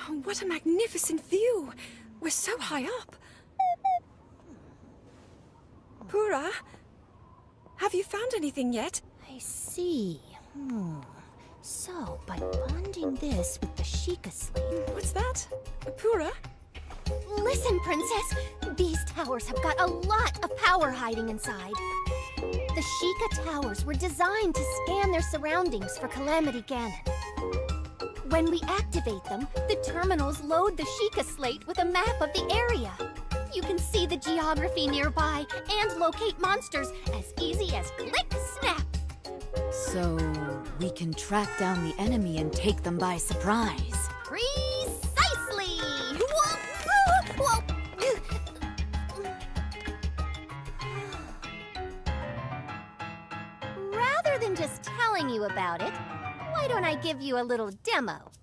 Oh, what a magnificent view! We're so high up. Pura, have you found anything yet? I see. So, by bonding this with the Sheikah Slate... What's that? Pura? Listen, Princess! These towers have got a lot of power hiding inside. The Sheikah Towers were designed to scan their surroundings for Calamity Ganon. When we activate them, the terminals load the Sheikah Slate with a map of the area. You can see the geography nearby and locate monsters as easy as click snap. So, we can track down the enemy and take them by surprise. Precisely! Whoa! Rather than just telling you about it, why don't I give you a little demo?